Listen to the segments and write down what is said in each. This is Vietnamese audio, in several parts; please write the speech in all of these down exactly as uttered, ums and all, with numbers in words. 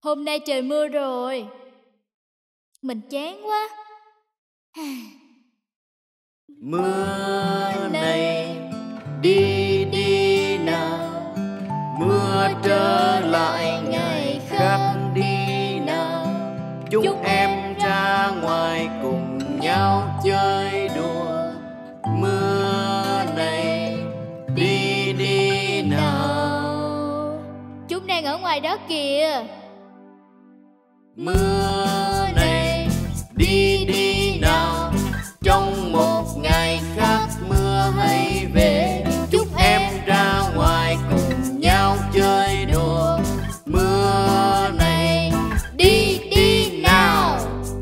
Hôm nay trời mưa rồi. Mình chán quá. Mưa này đi đi nào, mưa trở lại ngày khác đi nào. Chúng em ra ngoài cùng nhau chơi đùa. Mưa này đi đi nào. Chúng đang ở ngoài đó kìa. Mưa này đi đi nào, trong một ngày khác mưa hãy về. Chúc em ra ngoài cùng nhau chơi đùa. Mưa này đi đi nào.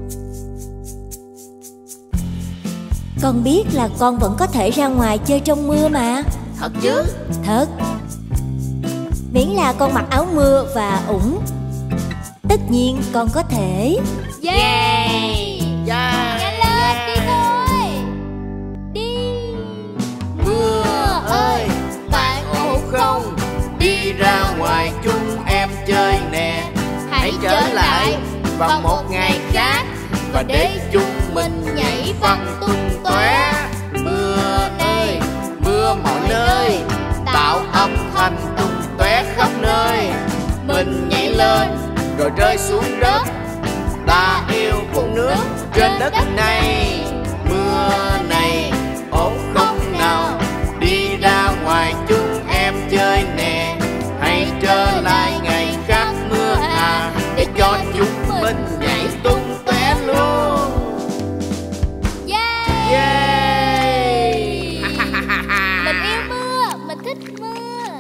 Con biết là con vẫn có thể ra ngoài chơi trong mưa mà. Thật chứ? Thật. Miễn là con mặc áo mưa và ủng, tất nhiên con có thể. Yeah, yeah. Nhanh lên, đi thôi. Đi. Mưa ơi, bạn ổn không? Đi ra ngoài chúng em chơi nè. Hãy trở lại vào một ngày khác, và để chúng mình nhảy văng tung tóe. Mưa ơi, mưa mọi nơi, tạo âm thanh tung tóe khắp nơi. Mình nhảy lên rồi rơi xuống đất. Ta yêu vùng nước trên đất này. Mưa này ổn không nào? Đi ra ngoài chúng em chơi nè. Hãy trở lại ngày khác mưa à, để cho chúng mình nhảy tung tóe luôn. Yeah, Yeah. mình yêu mưa, mình thích mưa.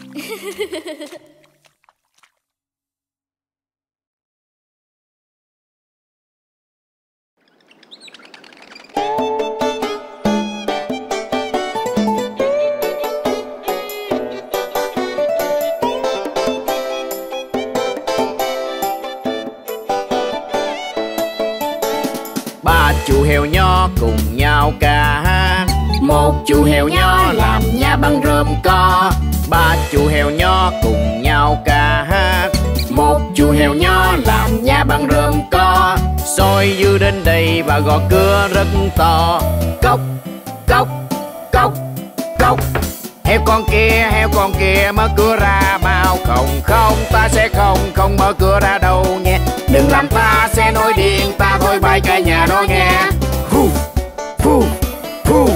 Ba chú heo nho cùng nhau ca hát. Một chú heo nho làm nhà bằng rơm co. Ba chú heo nho cùng nhau ca hát. Một chú heo nho làm nhà bằng rơm co. Xôi dưa đến đây và gõ cửa rất to. Cốc, cốc, cốc, cốc. Heo con kia, heo con kia mở cửa ra mau. Không, không, ta sẽ không, không mở cửa ra đâu nghe. Đừng làm ta sẽ nổi điên, ta thôi bay cả nhà đó nghe. Phu, phu, phu.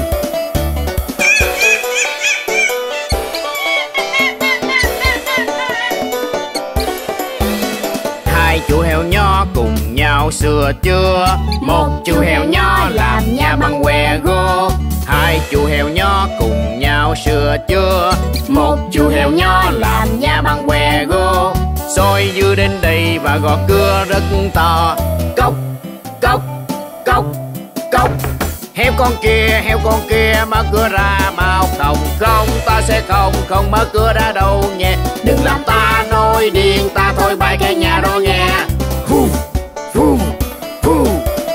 Hai chú heo nho cùng nhau sửa chữa. Một chú heo nho làm nhà bằng que gỗ. Hai chú heo nho cùng nhau sửa chữa. Một chú heo nho làm nhà bằng que gỗ. Xôi dưa đến đây và gõ cửa rất to. Cốc, cốc, cốc, cốc. Heo con kia, heo con kia mở cửa ra mau. Không, không, ta sẽ không, không mở cửa ra đâu nhé. Đừng làm ta nổi điên, ta thôi bay cả nhà đó nghe. Phu, phu, phu.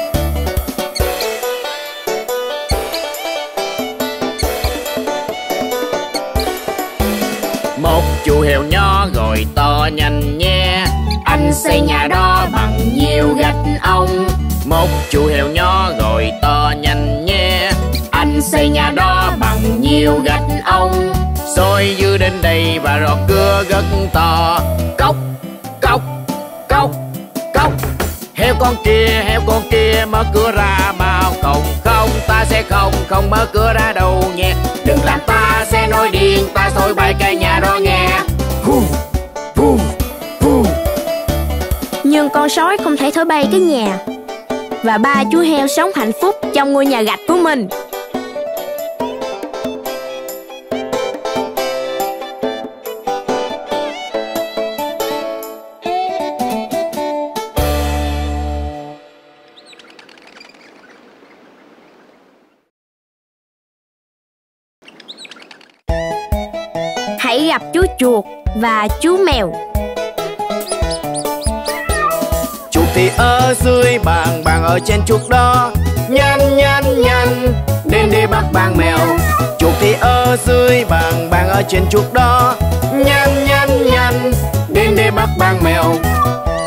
Một chú heo nho gọi to nhanh nhé. Anh xây nhà đó bằng nhiều gạch ong. Một chú heo nho gọi to nhanh nhé. Anh xây nhà đó bằng nhiều gạch ong. Xôi dưa đến đây và rọt cưa rất to. Cốc, cốc, cốc, cốc. Heo con kia, heo con kia mở cửa ra mau. Không, không, ta sẽ không, không mở cửa ra đâu nhé. Đừng làm ta sẽ nổi điên, ta thôi bay cả nhà đó nghe. Phu, phu, phu. Nhưng con sói không thể thổi bay cái nhà. Và ba chú heo sống hạnh phúc trong ngôi nhà gạch của mình. Hãy gặp chú chuột và chú mèo. Chuột thì ở dưới bàn, bàn ở trên chuột đó. Nhanh nhanh nhanh, đến đi bắt bàn mèo. Chuột thì ở dưới bàn, bàn ở trên chuột đó. Nhanh nhanh nhanh, đến đi bắt bàn mèo.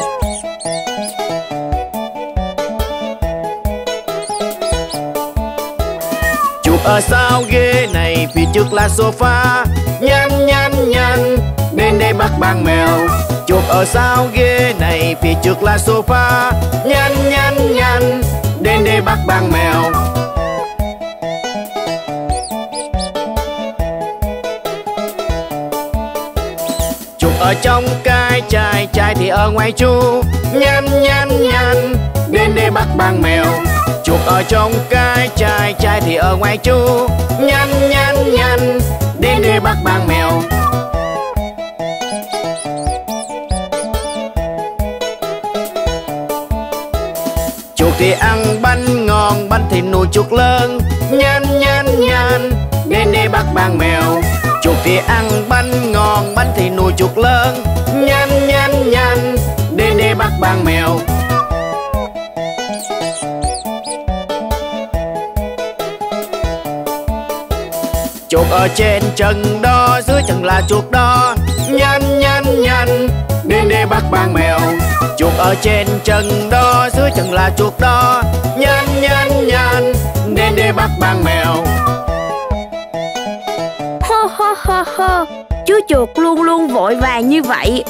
trước là sofa. Nhanh nhanh nhanh, đến đây bắt bạn mèo. Chuột ở sau ghế này, phía trước là sofa. Nhanh nhanh nhanh, đến đây bắt bạn mèo. Chuột ở trong cái chai, chai thì ở ngoài chu. Nhanh nhanh nhanh, đến đây bắt bạn mèo. Chuột ở trong cái chai, chai thì ở ngoài chu. Nhanh nhanh nhanh, đến đây bắt bạn mèo. Chuột thì ăn bánh ngon, bánh thì nuôi chuột lớn. Nhanh nhanh nhanh, đến đây bắt bạn mèo. Chuột thì ăn bánh ngon, bánh thì nuôi chuột lớn. Nhanh nhanh nhanh, đến đây bắt bạn mèo. Chuột ở trên chân đó, dưới chân là chuột đó. Nhanh nhanh nhanh, đến đây bắt bạn mèo. Chuột ở trên chân đó, dưới chân là chuột đó. Nhanh nhanh nhanh, đến đây bắt bạn mèo. Hô hô hô hô, chú chuột luôn luôn vội vàng như vậy.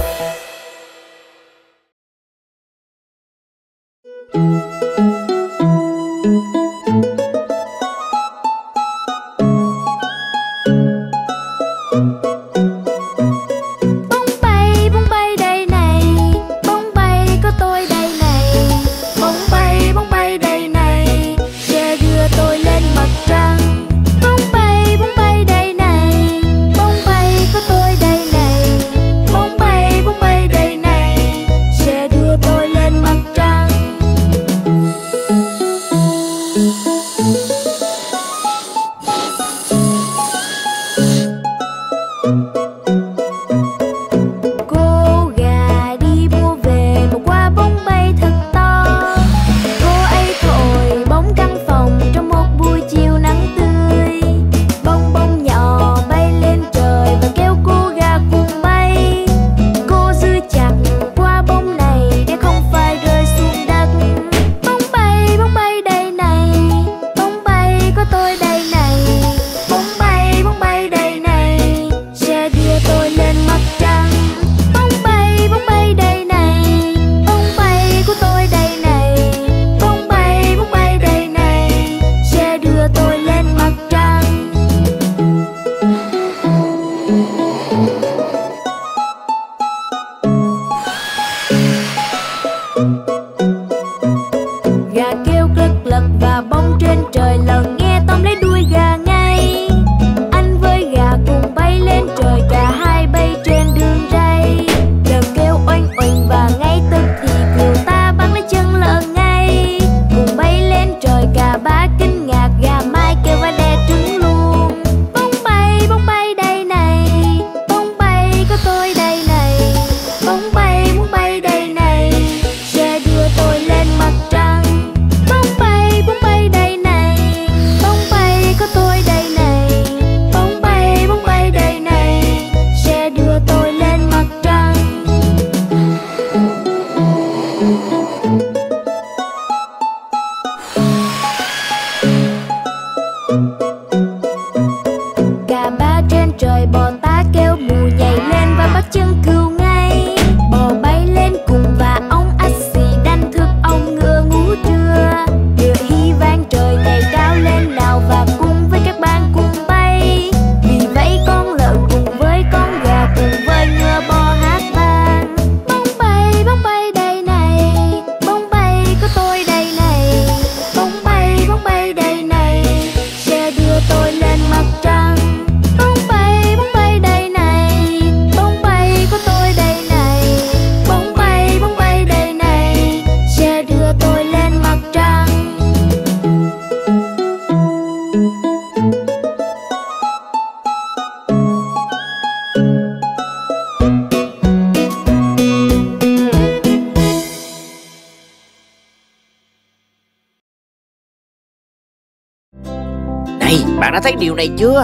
Này, bạn đã thấy điều này chưa?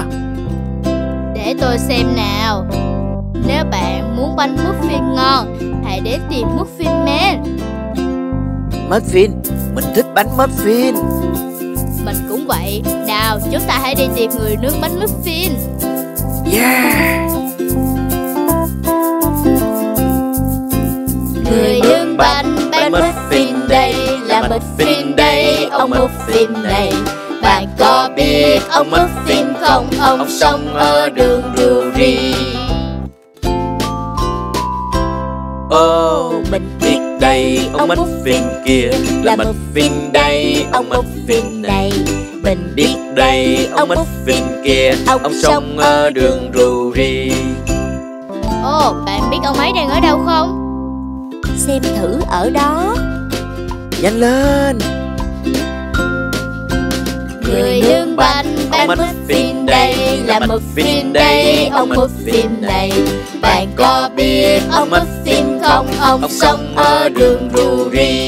Để tôi xem nào. Nếu bạn muốn bánh muffin ngon, hãy đến tìm Muffin Man. Muffin, mình thích bánh muffin. Mình cũng vậy. Nào, chúng ta hãy đi tìm người nướng bánh muffin. Yeah. Người nướng bánh, bánh muffin đây, là muffin đây, ông muffin này. Bạn có biết ông muffin không? Ông sống ở đường Drury. Ồ, mình biết đây, ông muffin kia là muffin đây, ông muffin này. Mình biết đây, ông muffin kia, ông sống ở đường Drury. Ồ, bạn biết ông ấy đang ở đâu không? Xem thử ở đó. Nhanh lên. Người nướng bánh, bánh muffin đây, là muffin đây, ông muffin này. Bạn có biết ông muffin không? Ông sống ở đường Drury.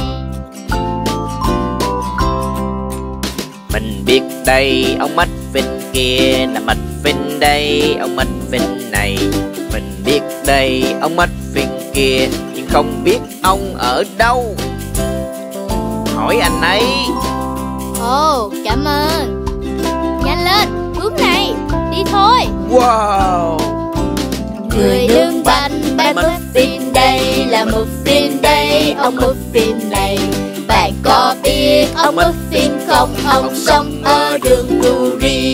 Mình biết đây, ông muffin kia là muffin đây, ông muffin này. Mình biết đây, ông muffin kia, nhưng không biết ông ở đâu. Hỏi anh ấy. Ồ, cảm ơn. Nhanh lên, hướng này, đi thôi. Wow. Người nướng bánh, bánh muffin đây, là muffin đây, ông muffin này. Bạn có biết ông muffin không? Ông sống ở đường Drury.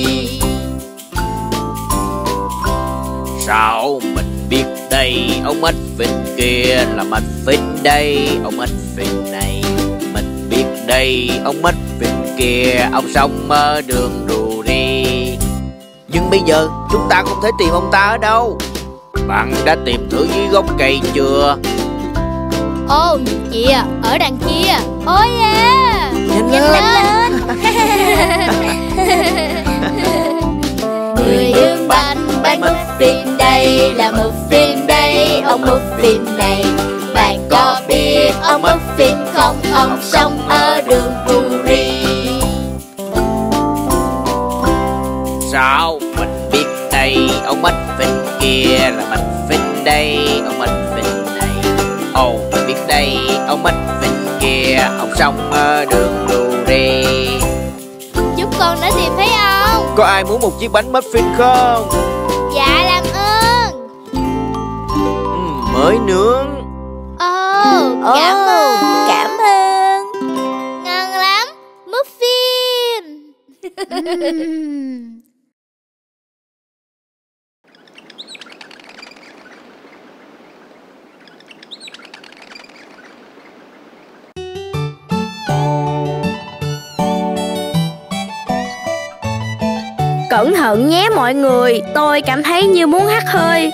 Sao mình biết đây, ông muffin kia là muffin đây, ông muffin này. Mình biết đây, ông muffin kia, ông sống ở đường Drury. Nhưng bây giờ chúng ta không thể tìm ông ta ở đâu. Bạn đã tìm thử dưới gốc cây chưa? Ồ, kìa, ở đằng kia. Ôi yeah. Nhanh Nhanh lên. lên. Người nướng bánh, bánh muffin đây, là muffin đây, ông muffin này. Bạn có biết ông muffin không? Ông sống ở đường Drury. Sao mình biết đây, ông muffin kia là muffin đây, ông muffin này. Ồ, mình biết đây, ông muffin kia, ông sống ở đường Drury. Chúng con đã tìm thấy ông. Có ai muốn một chiếc bánh muffin không? Dạ, làm ơn. Ừ, mới nướng. Ồ, Ồ, cảm ơn. cảm ơn. Ngon lắm, muffin. Cẩn thận nhé mọi người, tôi cảm thấy như muốn hắt hơi.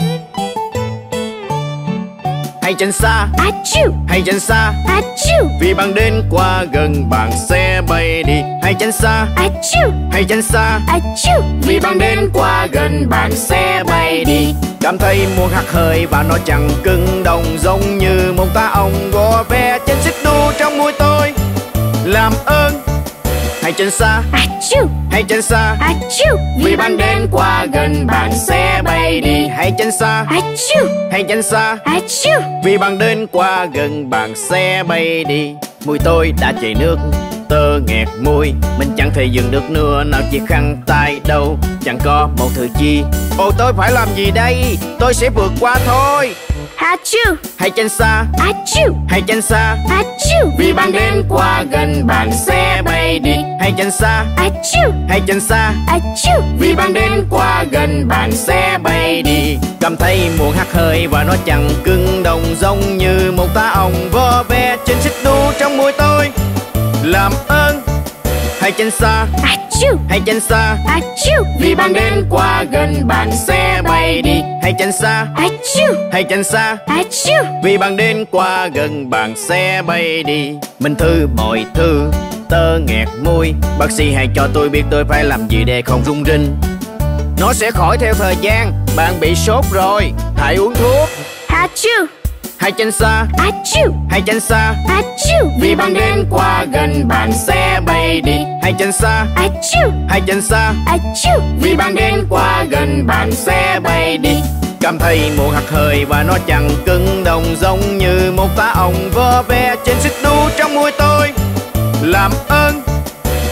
Hãy tránh xa, Achoo, hãy tránh xa, achoo, vì bạn đến quá gần bạn sẽ bay đi. Hãy tránh xa, achoo, hãy tránh xa, achoo. vì bạn đến quá gần bạn sẽ bay đi. Cảm thấy muốn hắt hơi và nó chẳng cứng đồng, giống như một tá ong gò ve trên xích đu trong mũi tôi. Làm ơn, hãy tránh xa, Achoo, hãy tránh xa, achoo, vì bạn đến quá gần bạn sẽ bay đi. Hãy tránh xa, achoo, hãy tránh xa, achoo. vì bạn đến quá gần bạn sẽ bay đi. Mùi tôi đã chảy nước, tơ nghẹt môi. Mình chẳng thể dừng được nữa, nào chỉ khăn tay đâu. Chẳng có một thứ chi. Ồ, tôi phải làm gì đây? Tôi sẽ vượt qua thôi. Achoo, Hãy tránh xa, achoo, hãy tránh xa, achoo, vì bạn đến quá gần bạn sẽ bay đi. Hãy tránh xa, achoo, hãy tránh xa, achoo. vì bạn đến quá gần bạn sẽ bay đi. Cảm thấy muốn hắt hơi và nó chẳng cứng đồng, giống như một tá ong vo ve trên xích đu trong mũi tôi. Làm ơn, hãy tránh xa, Achoo, hãy tránh xa, achoo, vì bạn đến quá gần bạn sẽ bay đi. Hãy tránh xa, achoo, hãy tránh xa, achoo. vì bạn đến quá gần bạn sẽ bay đi. Mình thử mọi thứ, tơ nghẹt môi. Bác sĩ hãy cho tôi biết tôi phải làm gì để không rung rinh. Nó sẽ khỏi theo thời gian. Bạn bị sốt rồi, hãy uống thuốc. Achoo, Hãy tránh xa, achoo, hãy tránh xa, achoo, vì bạn đến quá gần bạn sẽ bay đi. Hãy tránh xa, achoo, hãy tránh xa, achoo. vì bạn đến quá gần bạn sẽ bay đi. Cảm thấy muốn hắt hơi và nó chẳng cứng đồng, giống như một tá ong vo ve trên xích đu trong mũi tôi. Làm ơn,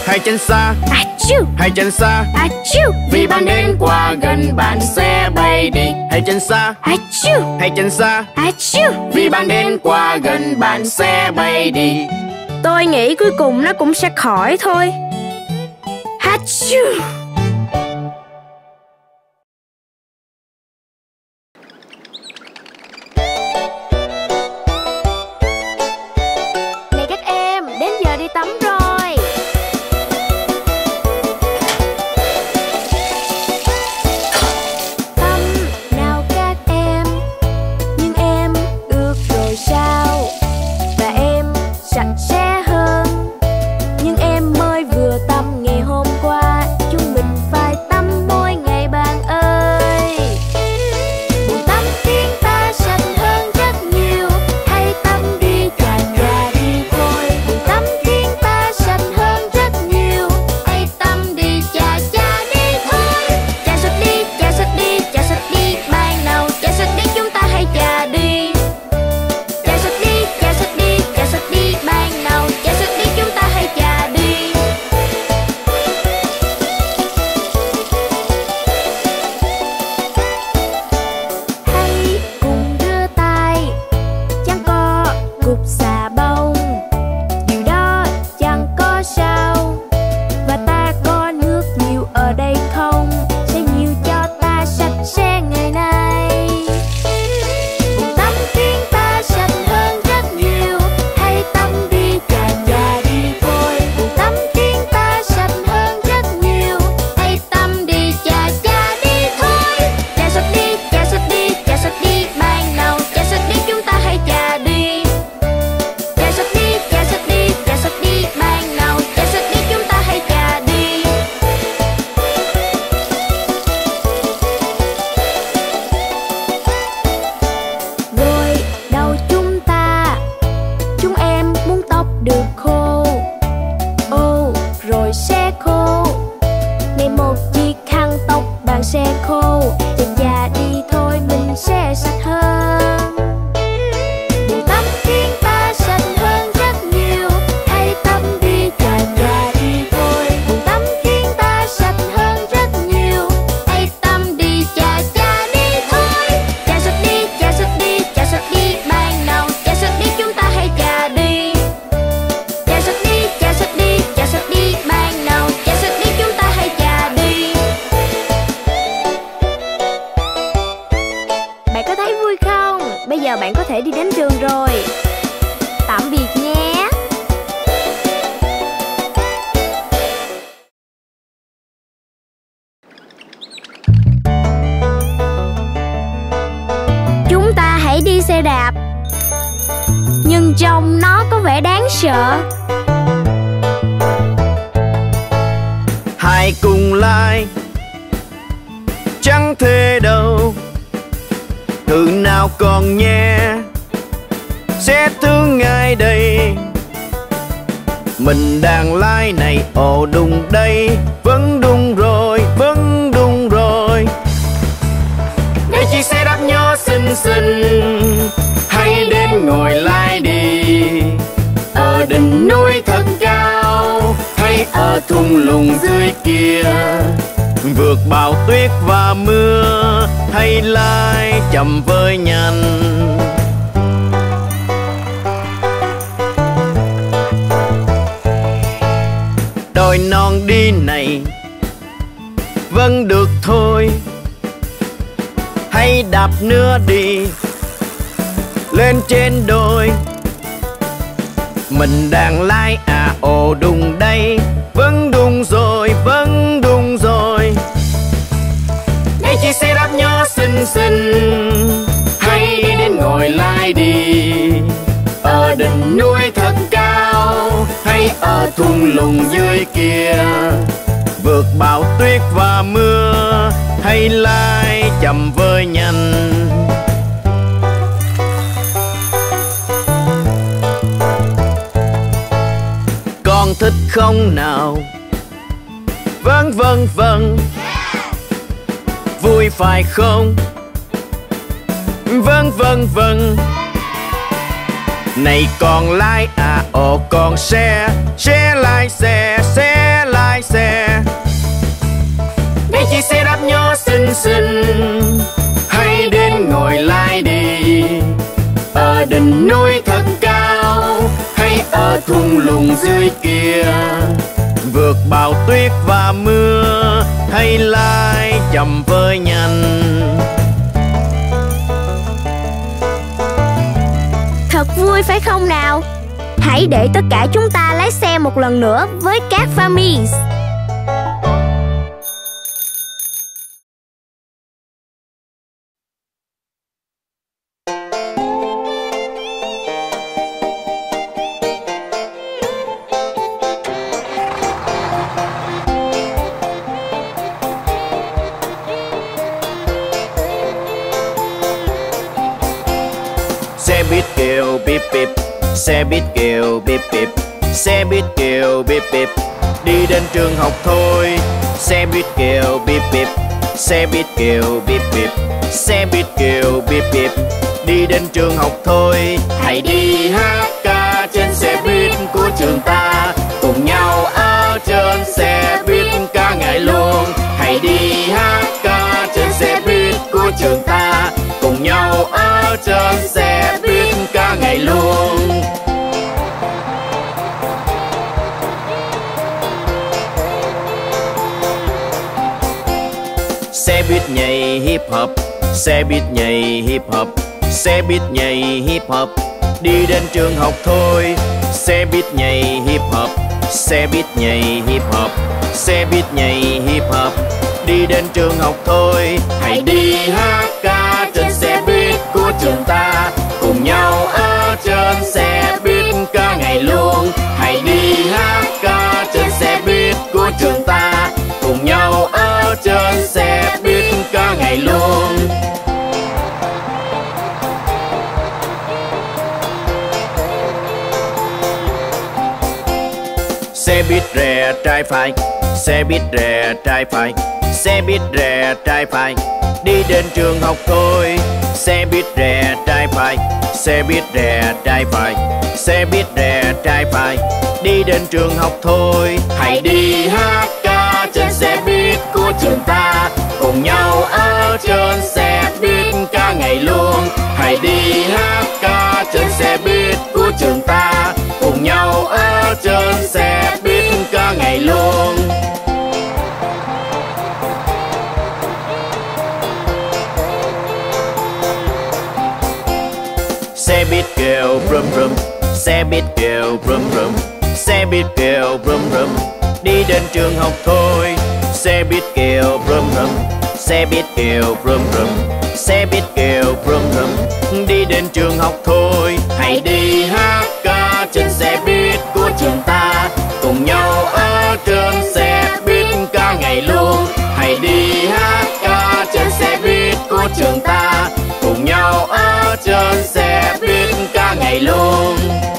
hãy tránh xa, Achoo, hãy tránh xa. achoo. Vì bạn đến quá gần bạn sẽ bay đi. Hãy tránh xa, Achoo, hãy tránh xa. achoo. Vì bạn đến quá gần bạn sẽ bay đi. Tôi nghĩ cuối cùng nó cũng sẽ khỏi thôi. Achoo. Này các em, đến giờ đi tắm rồi. Tắm nào các em, nhưng em ướt rồi sao? Và em sạch sẽ hơn, nhưng em mới vừa tắm ngày hôm qua. Chúng mình phải tắm mỗi ngày bạn ơi. Bồn tắm khiến ta sạch hơn rất nhiều. Hãy tắm đi chà chà đi thôi. Bồn tắm khiến ta sạch hơn rất nhiều. Hãy tắm đi chà chà đi thôi. Chà sạch đi, chà sạch đi, chà sạch đi. Bạn nào chà sạch đi, chúng ta hãy chà đi. Chà sạch đi, chà sạch đi, chà sạch đi. Bạn nào chà sạch đi, chúng ta hãy chà đi. Hãy cùng đưa tay, chẳng có cục xà bông. Điều đó chẳng có sao. Và ta có nước nhiều ở đây không? Sẽ nhiều cho ta sạch sẽ ngày nay. Bồn tắm khiến ta sạch hơn rất nhiều. Hãy tắm đi chà chà đi thôi. Bồn tắm khiến ta sạch hơn rất nhiều. Hãy tắm đi chà chà đi thôi. Chà sạch đi, chà sạch đi, chà sạch đi. Bạn nào chà sạch đi, chúng ta hãy chà đi. Chà sạch đi, chà sạch đi, chà sạch đi. Bạn nào chà sạch đi, chúng ta hãy chà đi. Rồi đầu chúng ta, chúng em muốn tóc được khô. Ô, rồi sẽ khô. Ngày một chiếc khăn tóc bạn sẽ khô. Chà chà đi thôi, mình sẽ sạch hơn. Bồn tắm khiến ta sạch hơn rất nhiều. Hãy tắm đi chà chà đi thôi. Bồn tắm khiến ta sạch hơn rất nhiều. Hãy tắm đi chà chà đi thôi. Chà sạch đi, chà sạch đi, chà sạch đi. Bạn nào chà sạch đi, chúng ta hãy chà đi. Chà sạch đi, chà sạch đi, chà sạch đi. Bạn nào chà sạch đi, chúng ta hãy chà đi. Bạn có thấy vui không? Bây giờ bạn có thể đi đến trường rồi. Tạm biệt nhé. Chúng ta hãy đi xe đạp, nhưng trông nó có vẻ đáng sợ. Hãy cùng lai, chẳng thể đâu. Thử nào con nhé, sẽ thương ngay đây. Mình đang lái này, ồ đúng đây. Vẫn đúng rồi, vẫn đúng rồi. Đây chiếc xe đạp nhỏ xinh xinh, hãy đến ngồi lái đi. Ở đỉnh núi thật cao, hay ở thung lũng dưới kia. Vượt bão tuyết và mưa, hay lái chậm với nhanh. Đôi non đi này vẫn được thôi. Hãy đạp nữa đi, lên trên đồi. Mình đang lái à, ồ đúng đây. Vẫn đúng rồi, vẫn đúng rồi. Đây chiếc xe đạp nhỏ xinh xinh, hãy đến ngồi lái đi. Ở đỉnh núi thật cao, hay ở thung lũng dưới kia. Vượt bão tuyết và mưa, hay lái chậm với nhanh. Con thích không nào? Vâng vâng vâng. Vui phải không? Vâng vâng vâng. Này con lái à, ồ con xe, xe lái xe, xe lái xe. Đây chiếc xe đạp nhỏ xinh xinh, hãy đến ngồi lái đi. Ở đỉnh núi thật cao, hay ở thung lũng dưới kia, vượt bão tuyết và mưa, hay lái chậm với nhanh. Thật vui phải không nào? Hãy để tất cả chúng ta lái xe một lần nữa với các Famis. Xe buýt kêu bíp bíp, xe buýt kêu bíp bíp, xe buýt kêu bíp bíp, đi đến trường học thôi. Xe buýt kêu bíp bíp, xe buýt kêu bíp bíp, xe buýt kêu bíp bíp, đi đến trường học thôi. Hãy đi hát ca trên xe buýt của trường ta, cùng nhau ở trên xe buýt ca ngày luôn. Hãy đi hát ca trên xe buýt của trường ta, cùng nhau ở trên xe buýt ca ngày luôn. Xe buýt nhảy hip hop, xe buýt nhảy hip hop, xe buýt nhảy hip hop, đi đến trường học thôi. Xe buýt nhảy hip hop, xe buýt nhảy hip hop, xe buýt nhảy hip hop, đi đến trường học thôi. Hãy đi hát ca trên xe buýt của trường ta, cùng nhau ở trên xe buýt ca ngày luôn. Hãy đi hát ca trên xe buýt của trường ta, cùng nhau ở trên xe buýt ca ngày luôn. Xe buýt rẽ trái phải, xe buýt rẽ trái phải, xe buýt rẽ trái phải, đi đến trường học thôi. Xe buýt rẽ trái phải, xe buýt rẽ trái phải, xe buýt rẽ trái phải, đi đến trường học thôi. Hãy đi hát ca trên xe buýt của trường ta, cùng nhau ở trên xe buýt ca ngày luôn. Hãy đi hát ca trên xe buýt của trường ta, cùng nhau ở trên xe buýt ca ngày luôn. Xe buýt kêu brum brum, xe buýt kêu brum brum, xe buýt kêu brum brum, đi đến trường học thôi. Xe buýt kêu brum brum, xe buýt kêu brum brum, xe buýt kêu brum brum, đi đến trường học thôi. Hãy đi hát ca trên xe buýt của trường ta, cùng nhau ở trên xe buýt ca ngày luôn. Hãy đi hát ca trên xe buýt của trường ta, cùng nhau ở trên xe buýt ca ngày luôn.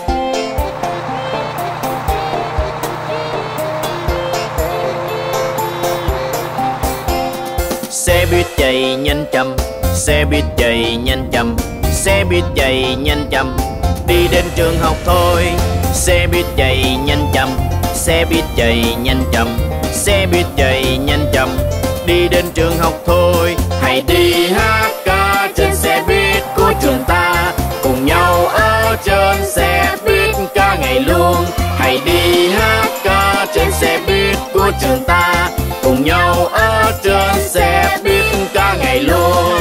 Xe buýt chạy nhanh chậm, xe buýt chạy nhanh chậm, xe buýt chạy nhanh chậm, đi đến trường học thôi. Xe buýt chạy nhanh chậm, xe buýt chạy nhanh chậm, xe buýt chạy nhanh chậm, đi đến trường học thôi. Hãy đi hát ca trên xe buýt của trường ta, cùng nhau ở trên xe buýt ca ngày luôn. Hãy đi hát ca trên xe buýt của trường ta, cùng nhau ở trên xe buýt ca ngày luôn.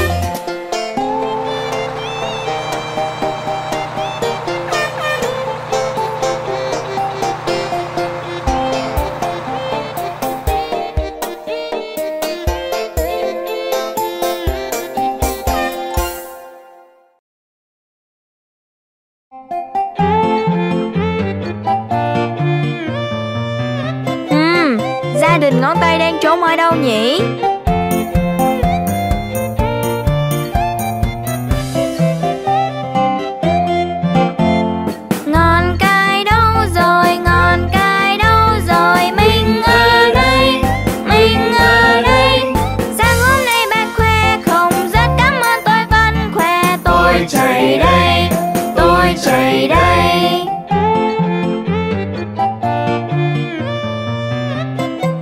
Ừm, gia đình ngón tay đang trốn ở đâu nhỉ? Ngón cái đâu rồi, ngón cái đâu rồi? Mình ở đây, mình ở đây. Sáng hôm nay bác khoe không, rất cảm ơn, tôi vẫn khoe. Tôi chạy đây, tôi chạy đây.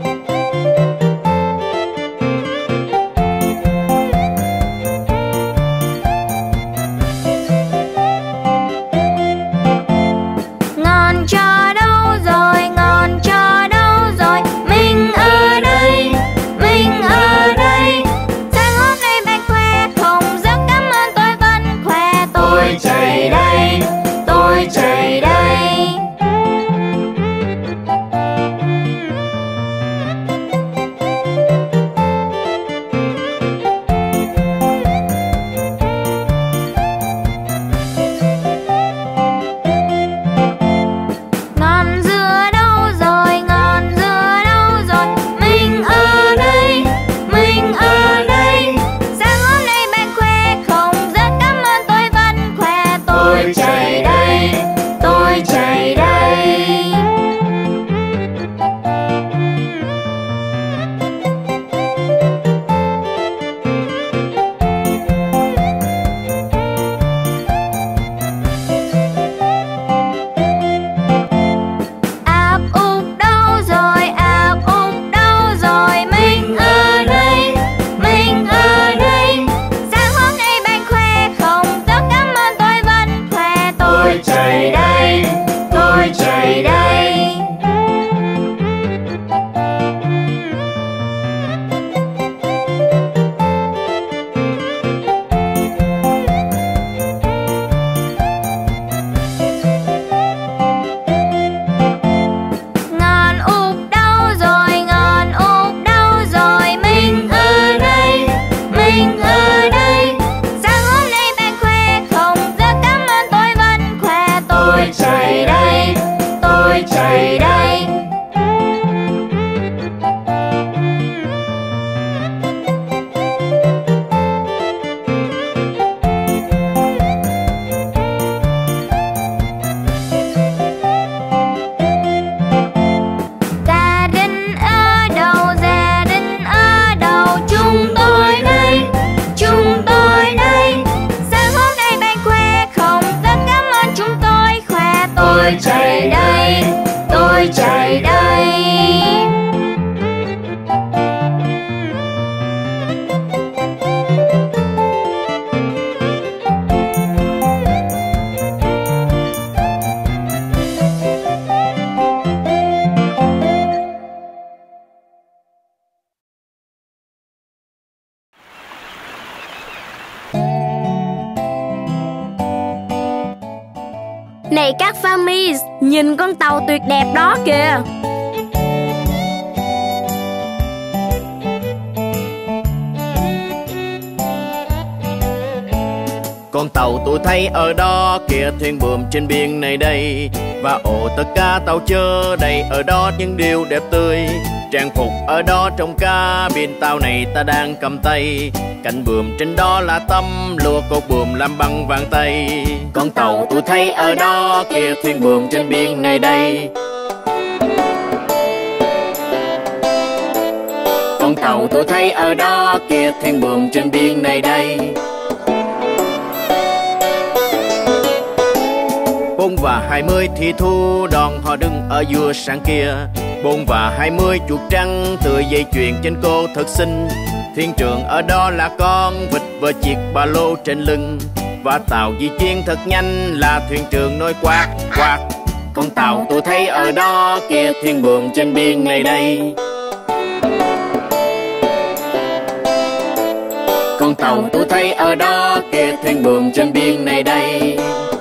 tôi chạy đây, tôi chạy đây. Ngọn dừa đâu rồi, ngọn dừa đâu rồi? Mình ở đây, mình ở đây. Sáng hôm nay bạn khỏe không? Rất cảm ơn, tôi vẫn khỏe. Tôi chạy đây, tôi chạy đây. Áp úp đâu rồi, áp úp đâu rồi? Mình ở đây, mình ở đây. Sáng hôm nay bạn khỏe không? Rất cảm ơn, tôi vẫn khỏe. Tôi chạy đây, tôi chạy đây. Ngọn úp đâu rồi, ngọn úp đâu rồi? Mình ở đây, mình ở đây. Sáng hôm nay bạn khỏe không? Rất cảm ơn, tôi vẫn khỏe. Tôi chạy đây, tôi chạy đây. Gia đình ở đâu, gia đình ở đâu? Chúng tôi đây, chúng tôi đây. Sáng hôm nay bạn khỏe không? Rất cảm ơn, chúng tôi khỏe. Tôi chạy đây, tôi chạy đây. Này các Farmies, nhìn con tàu tuyệt đẹp đó kìa. Con tàu tôi thấy ở đó kìa, thuyền buồm trên biển này đây. Và ồ, tất cả tàu chở đầy ở đó những điều đẹp tươi. Trang phục ở đó trong cabin tàu này ta đang cầm tay. Cạnh buồm trên đó là tấm lụa, cột buồm làm bằng vàng tây. Con tàu tôi thấy ở đó kìa, thuyền buồm trên biển này đây. Con tàu tôi thấy ở đó kìa, thuyền buồm trên biển này đây. Bốn và hai mươi thì thu đòn, họ đứng ở giữa sang kia. Bốn và hai mươi chuột trắng tựa dây chuyền trên cô thật xinh. Thuyền trưởng ở đó là con vịt và chiếc ba lô trên lưng. Và tàu di chuyển thật nhanh là thuyền trưởng nói quát quát. Con tàu tôi thấy ở đó kìa, thuyền buồm trên biển này đây. Con tàu tôi thấy ở đó kìa, thuyền buồm trên biển này đây.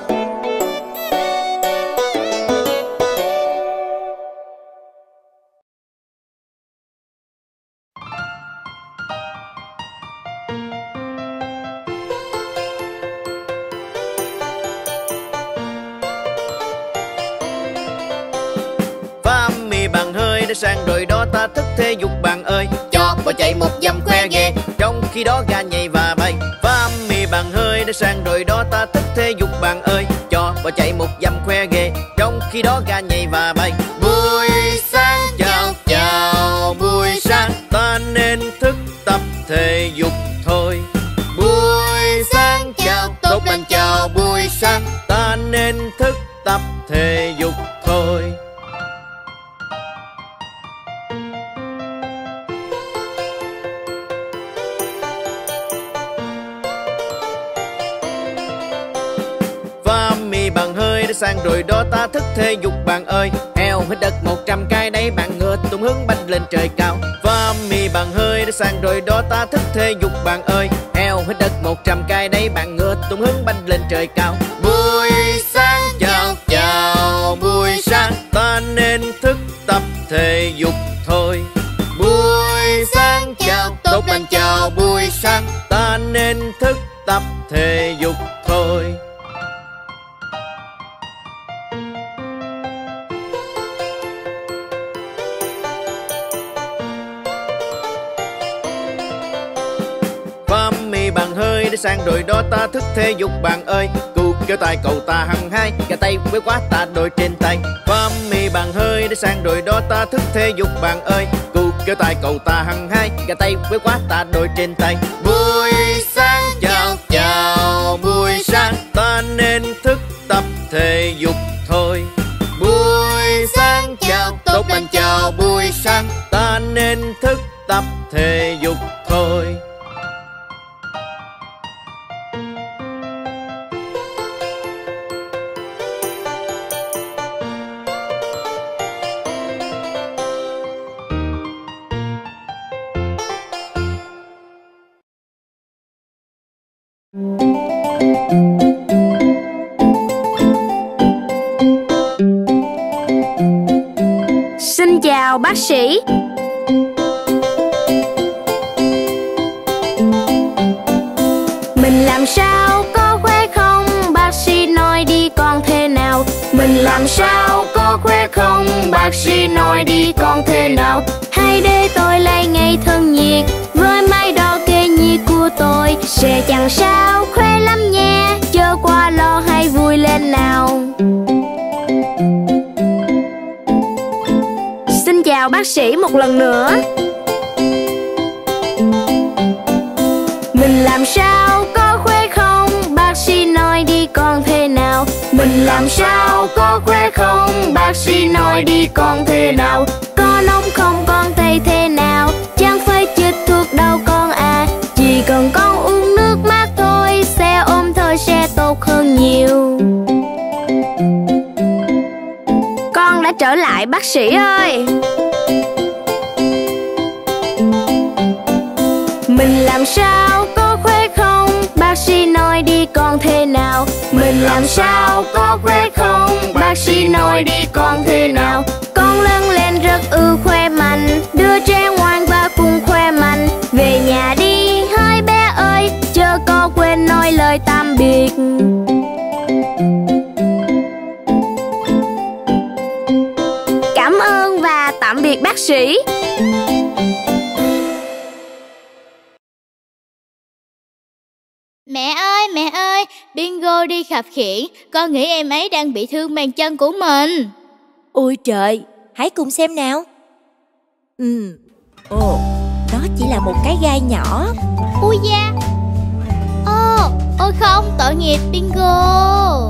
Bạn hơi đã sang rồi đó, ta thức thể dục bạn ơi. Cho bò chạy một dặm khoe ghê, trong khi đó gà nhảy và bay. Và mì bạn hơi đã sang rồi đó, ta thức thể dục bạn ơi. Cho bò chạy một dặm khoe ghê, trong khi đó gà nhảy và bay. Buổi sáng chào chào, buổi sáng ta nên thức tập thể dục thôi. Buổi sáng chào tốt lành chào, buổi sáng ta nên thức tập thể dục thôi. Bạn hơi đã sang rồi đó, ta thức thể dục bạn ơi. Eo hít đất một trăm cái đấy, bạn ngựa tung hướng banh lên trời cao. Và mì bạn hơi đã sang rồi đó, ta thức thể dục bạn ơi. Eo nào, hít đất một trăm cái đấy bạn ngựa tung hứng bay lên trời cao. Buổi sáng chào chào, buổi sáng ta nên thức tập thể dục thôi. Buổi sáng chào tốt lành chào, buổi sáng ta nên thức tập thể dục thôi. Pha mì bằng hơi để sang rồi đó ta thức thể dục bạn ơi. Cu kéo tay cậu ta hăng hai, gà tay với quá ta đôi trên tay. Pha mì bằng hơi để sang rồi đó ta thức thể dục bạn ơi. Cu kéo tay cậu ta hăng hai, gà tay với quá ta đôi trên tay. Buổi sáng chào chào, buổi sáng ta nên thức tập thể dục thôi. Buổi sáng chào tốt lành chào, buổi sáng ta nên thức tập thể dục thôi. Xin chào bác sĩ. Mình làm sao có khỏe không? Bác sĩ nói đi con thế nào? Mình làm sao có khỏe không? Bác sĩ nói đi con thế nào? Hãy để tôi lấy ngay thân nhiệt với máy đo kê nhiệt của tôi. Sẽ chẳng sao, khỏe lắm nha. Chớ quá lo, hãy vui lên nào. Xin chào bác sĩ một lần nữa. Mình làm sao có khỏe không? Bác sĩ nói đi con thế nào? Mình làm sao có khỏe không? Bác sĩ nói đi con thế nào? Có nóng không con thấy thế nào? Chẳng phải chích thuốc đâu con à. Chỉ cần con uống nước mát thôi, xe ôm thôi sẽ tốt hơn nhiều. Con đã trở lại bác sĩ ơi. Mình làm sao có khỏe không? Bác sĩ nói đi con thế nào? Mình làm sao có khỏe không? Bác sĩ nói đi con thế nào? Con lớn lên rất ư khỏe mạnh, đứa trẻ ngoan và cùng khỏe mạnh. Về nhà đi hai bé ơi, chớ có quên nói lời tạm biệt. Cảm ơn và tạm biệt bác sĩ. Mẹ ơi, mẹ ơi, Bingo đi khập khiễng. Con nghĩ em ấy đang bị thương bàn chân của mình. Ôi trời, hãy cùng xem nào. Ừ, ồ, đó chỉ là một cái gai nhỏ. Ui da. Ồ, ôi không, tội nghiệp Bingo.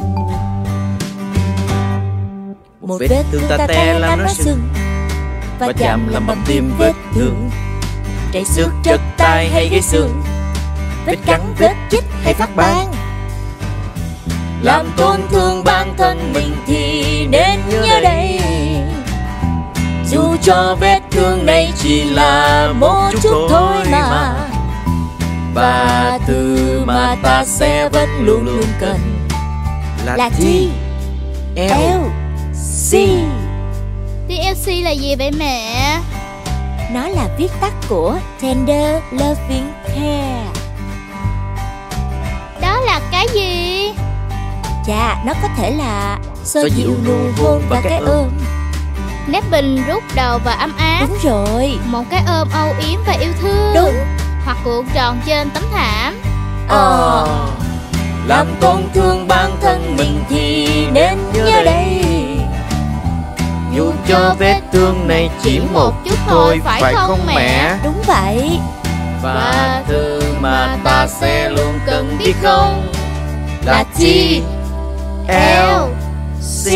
Một vết thương ta té làm nó sưng, và chạm làm bầm tim vết thương. Trầy xước, trật tay hay gãy xương, vết cắn, vết chích hay phát ban, làm tổn thương bản thân mình thì nên nhớ đây. Dù cho vết thương này chỉ là một chút thôi mà, và từ mà ta sẽ vẫn luôn luôn cần là T L C. T L C là gì vậy mẹ? Nó là viết tắt của Tender Loving Care. Đó là cái gì? Chà, nó có thể là xoa dịu, nụ hôn và cái ôm, nếp bình rút đầu và ấm áp. Đúng rồi. Một cái ôm âu yếm và yêu thương. Đúng. Hoặc cuộn tròn trên tấm thảm. Ờ à, làm tổn thương bản thân mình thì nên nhớ đây. Dù cho vết thương này chỉ một chút thôi, phải, phải không mẹ? mẹ? Đúng vậy. Và thứ mà ta sẽ luôn cần biết không là T L C.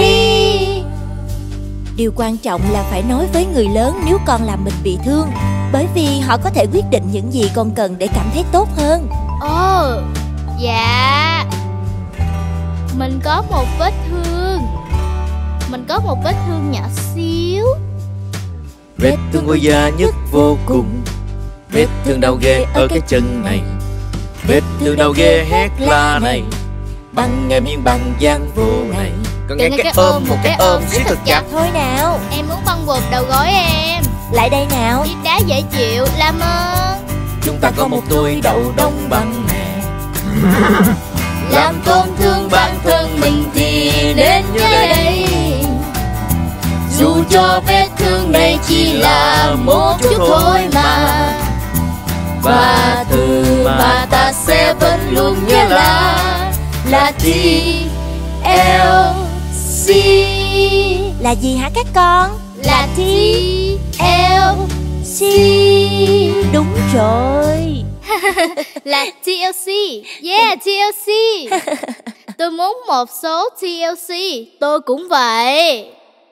Điều quan trọng là phải nói với người lớn nếu con làm mình bị thương, bởi vì họ có thể quyết định những gì con cần để cảm thấy tốt hơn. Ồ, dạ. Mình có một vết thương. Mình có một vết thương nhỏ xíu. Vết thương của da nhất vô cùng. Vết thương đau ghê ở cái chân này. Vết thương đau ghê hét la này, băng nghe miếng băng giang vô này. Còn nghe cái ôm, một cái ôm siết thật chặt. Thôi nào, Em muốn băng bột đầu gối em. lại đây nào. Chiếc đá dễ chịu, làm ơn. Chúng ta có một tuổi đậu đông bằng hè. Làm tổn thương bản thân mình thì nên nhớ đây. Dù cho vết thương này chỉ là một chút thôi mà, và từ mà ta sẽ vẫn luôn nhớ là là T L C. Là gì hả các con? Là T L C. Đúng rồi. Là T L C. Yeah, T L C. Tôi muốn một số T L C. Tôi cũng vậy.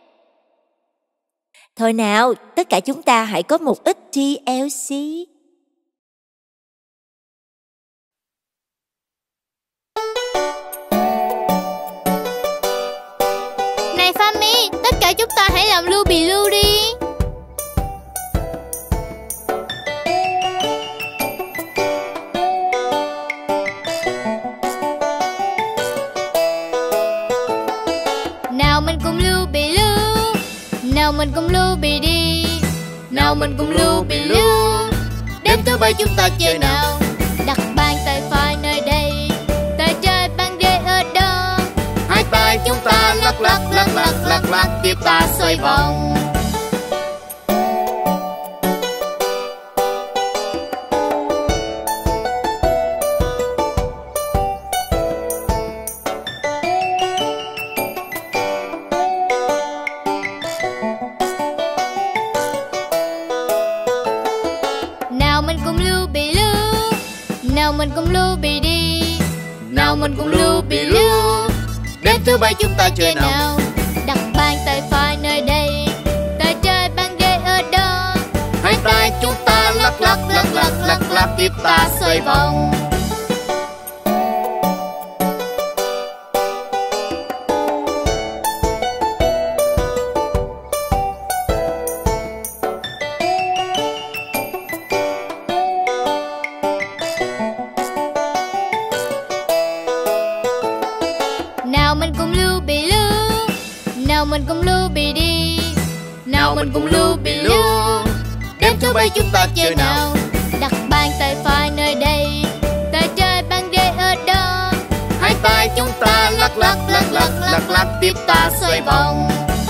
Thôi nào, tất cả chúng ta hãy có một ít T L C. Này Fami, tất cả chúng ta hãy làm lưu bì lưu đi. Nào mình cùng lưu bì lưu, nào mình cùng lưu bì đi, nào mình cùng lưu bì lưu. Đêm thứ bảy chúng ta chơi nào. Đặt bàn tay phải nơi đây, tay trái bàn ghế ở đó. Hai tay chúng ta lắc lắc lắc lắc lắc lắc, tiếp ta xoay vòng. Nào mình cùng lưu bì lưu, nào mình cùng lưu bì đi, nào mình cùng lưu bì lưu. Đêm thứ bảy chúng ta chơi nào. nào. Đặt bàn tay phải nơi đây, tay trái bàn ghế ở đó. Hai tay chúng ta lắc lắc lắc lắc lắc lắc, tiếp ta xoay vòng. Nào mình cùng lưu bì lưu, nào mình cùng lưu bì đi, nào mình cùng lưu bì lưu. Đêm thứ bảy chúng ta chơi nào. Đặt bàn tay phải nơi đây, tay trái bàn ghế ở đó. Hai tay chúng ta lắc lắc lắc lắc lắc lắc, tiếp ta xoay vòng.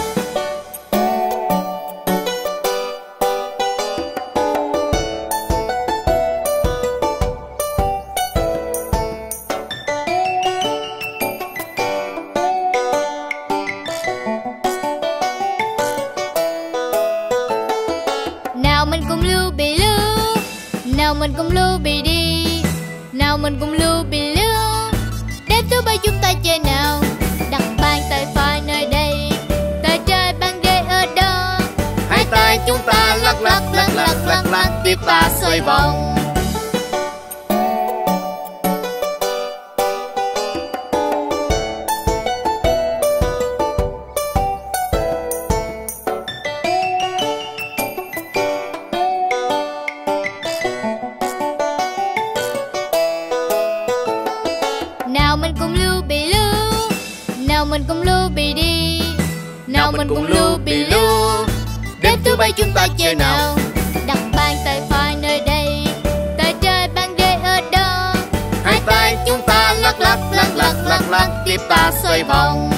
Nào mình cùng lưu bì lưu, nào mình cùng lưu bì đi, nào mình cùng lưu bì lưu. Đêm thứ bảy chúng ta chơi nào. Đặt bàn tay phải nơi đây, tay trái bàn ghế ở đó. Hai tay chúng ta lắc lắc lắc lắc lắc lắc, tiếp ta xoay vòng. Nào mình cùng lưu bì lưu, nào mình cùng lưu bì đi, nào mình cùng lưu bì lưu. Đêm thứ bảy chúng ta chơi nào. Đặt bàn tay phải nơi đây, tay trái bàn ghế ở đó. Hai tay chúng ta lắc lắc lắc lắc lắc lắc, tiếp ta xoay vòng.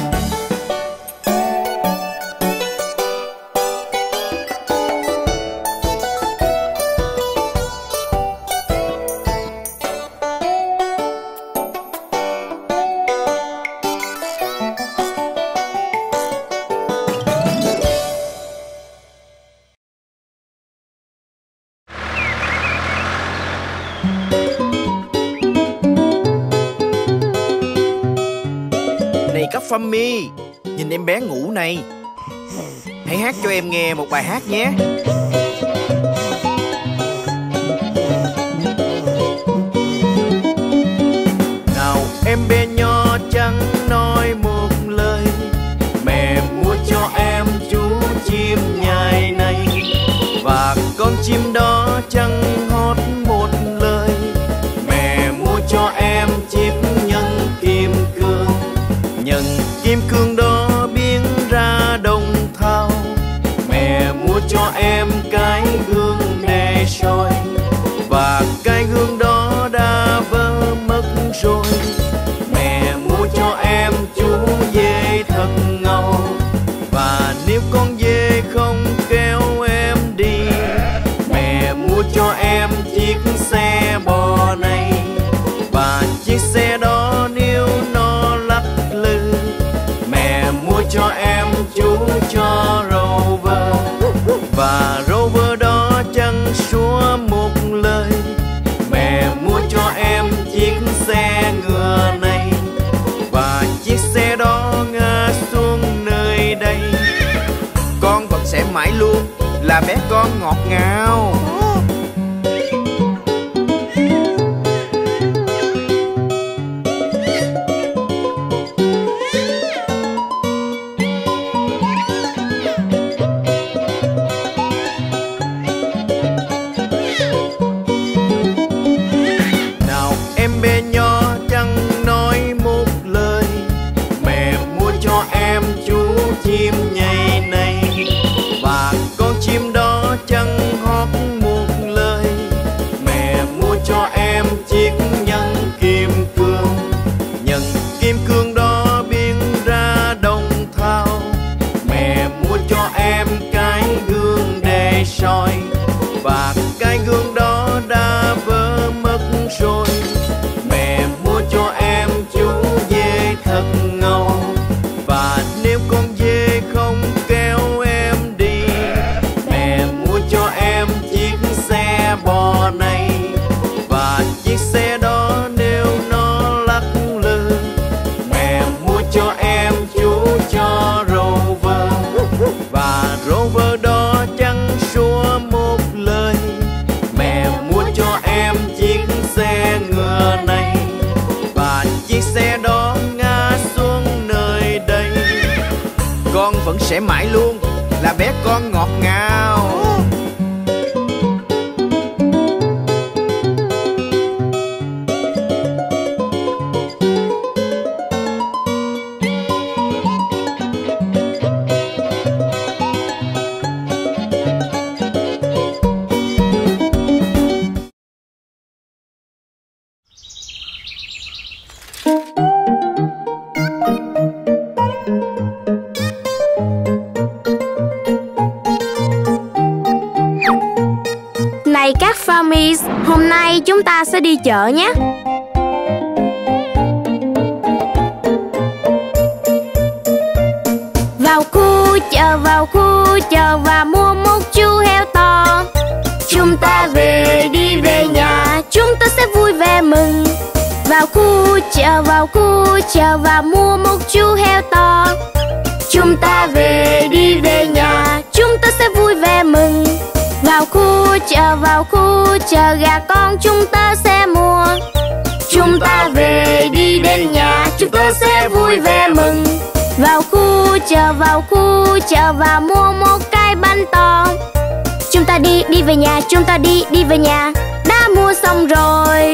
Này các Fami, nhìn em bé ngủ này. Hãy hát cho em nghe một bài hát nhé. Nào em bé nhỏ chẳng nói một lời, mẹ mua cho em chú chim nhài này. Và con chim đó chẳng hót một lời, mẹ mua chiếc xe đó ngã xuống nơi đây. Con vẫn sẽ mãi luôn là bé con ngọt ngào. Nào em bé nhỏ chẳng nói một lời, mẹ mua cho em chú chim nhây này. Và con chim đó chẳng hót một lời, mẹ mua cho em chiếc nhẫn kim cương. Nhẫn kim cương đó biến ra đồng thau, mẹ mua cho em cái gương để soi. Và cái gương đó đã vỡ mất rồi, mẹ mua cho em chú dê thật ngầu. Và nếu con dê không kéo em đi, mẹ mua cho em chiếc xe bò này. Và chiếc xe đó nếu nó lắc lư, mẹ mua cho em chú cho Rover. Và Rover đó chẳng sủa một lời, mẹ mua cho em chiếc xe ngựa này. Và chiếc xe đó ngã xuống nơi đây. Con vẫn sẽ mãi luôn là bé con ngọt ngào. Này các Farmies, hôm nay chúng ta sẽ đi chợ nhé. Vào khu chợ, vào khu chợ và mua một chú heo to. Chúng ta về đi về nhà, chúng ta sẽ vui vẻ mừng. Vào khu chợ, vào khu chợ và mua một chú heo to. Chúng ta về đi về nhà, chúng ta sẽ vui vẻ mừng. Vào khu chợ, vào khu chợ gà con chúng ta sẽ mua. Chúng ta về đi đến nhà, chúng ta sẽ vui vẻ mừng. Vào khu chợ, vào khu chợ và mua một cái bánh to. Chúng ta đi, đi về nhà, chúng ta đi, đi về nhà. Đã mua xong rồi.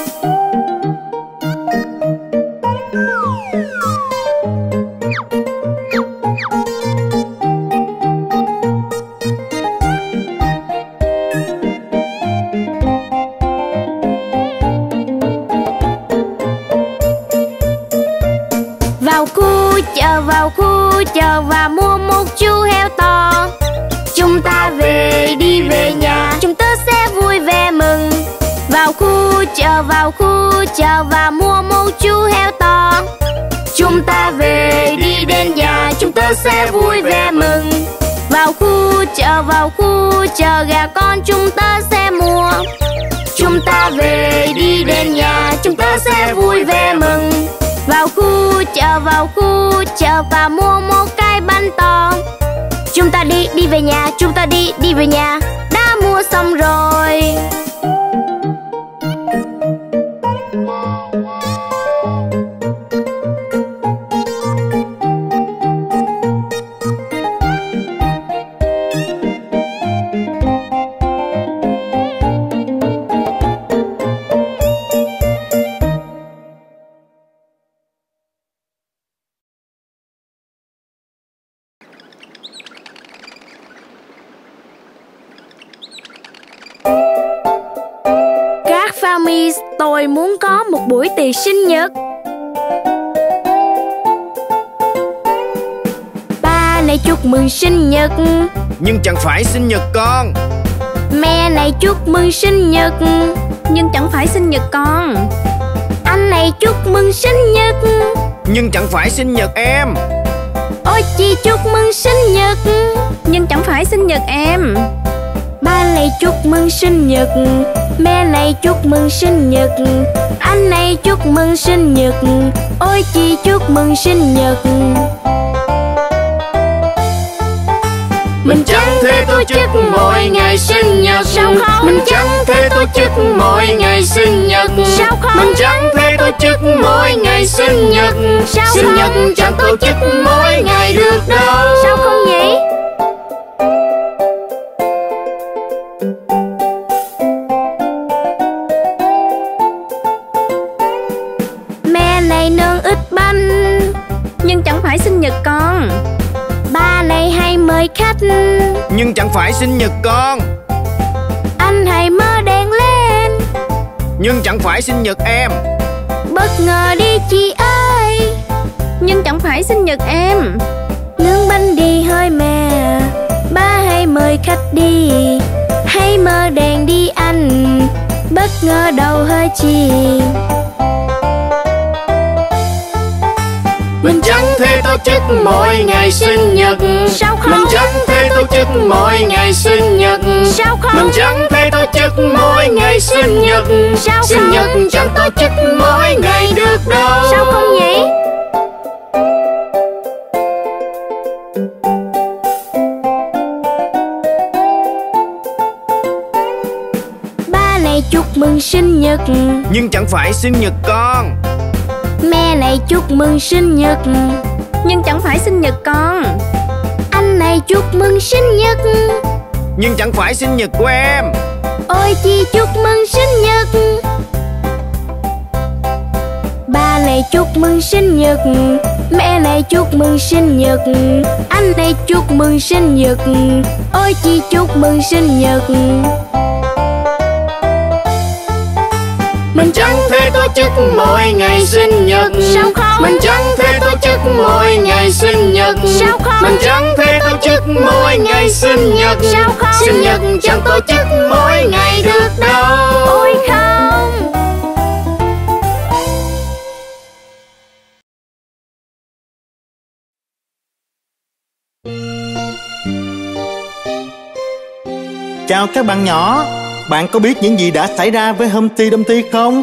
Vào khu chợ, vào khu chợ và mua một chú heo to. Chúng ta về đi về nhà, chúng ta sẽ vui vẻ mừng. Vào khu chợ, vào khu chợ và mua một chú heo to. Chúng ta về đi đến nhà, chúng ta sẽ vui vẻ mừng. Vào khu chợ, vào khu chợ gà con chúng ta sẽ mua. Chúng ta về đi đến nhà, chúng ta sẽ vui vẻ mừng. Vào khu chợ, vào khu chợ và mua một cái bánh to. Chúng ta đi, đi về nhà, chúng ta đi, đi về nhà. Đã mua xong rồi. Farmies, tôi muốn có một buổi tiệc sinh nhật. Ba này chúc mừng sinh nhật. Nhưng chẳng phải sinh nhật con. Mẹ này chúc mừng sinh nhật. Nhưng chẳng phải sinh nhật con. Anh này chúc mừng sinh nhật. Nhưng chẳng phải sinh nhật em. Ôi chị chúc mừng sinh nhật. Nhưng chẳng phải sinh nhật em. Ba này chúc mừng sinh nhật, mẹ này chúc mừng sinh nhật, anh này chúc mừng sinh nhật, ôi chị chúc mừng sinh nhật. Mình chẳng thể tổ chức mỗi ngày sinh nhật. Sao không? Mình chẳng thể tổ chức mỗi ngày sinh nhật. Sao không? Mình chẳng thể tổ chức mỗi ngày sinh nhật. Sao Sinh không? nhật chẳng tổ chức mỗi ngày được đâu. Sao không nhỉ? Mẹ này nướng ít bánh, nhưng chẳng phải sinh nhật con. ba này hay mời khách, nhưng chẳng phải sinh nhật con. anh hay mơ đèn lên, Nhưng chẳng phải sinh nhật em. bất ngờ đi chị ơi, Nhưng chẳng phải sinh nhật em. nướng bánh đi hơi mẹ, ba hay mời khách đi, hay mơ đèn đi anh, bất ngờ đầu hơi chị. Mình chẳng thể tổ chức mỗi ngày sinh nhật. Sao không? Mình chẳng thể tổ chức mỗi ngày sinh nhật. Sao không? Mình chẳng thể tổ chức mỗi ngày sinh nhật. Sao Sinh không? nhật chẳng tổ chức mỗi ngày được đâu. Sao không nhỉ? Ba này chúc mừng sinh nhật, Nhưng chẳng phải sinh nhật con. mẹ này chúc mừng sinh nhật, Nhưng chẳng phải sinh nhật con. anh này chúc mừng sinh nhật, Nhưng chẳng phải sinh nhật của em. ôi chị chúc mừng sinh nhật. Ba này chúc mừng sinh nhật, mẹ này chúc mừng sinh nhật, anh này chúc mừng sinh nhật, ôi chị chúc mừng sinh nhật. Mình chẳng thể tổ chức mỗi ngày sinh nhật. Sao không? Mình chẳng thể tổ chức mỗi ngày sinh nhật. Sao không? Mình chẳng thể tổ chức mỗi ngày sinh nhật. Sao không? Sinh nhật chẳng tổ chức mỗi ngày được đâu. Ôi không. Chào các bạn nhỏ. Bạn có biết những gì đã xảy ra với Humpty Dumpty không?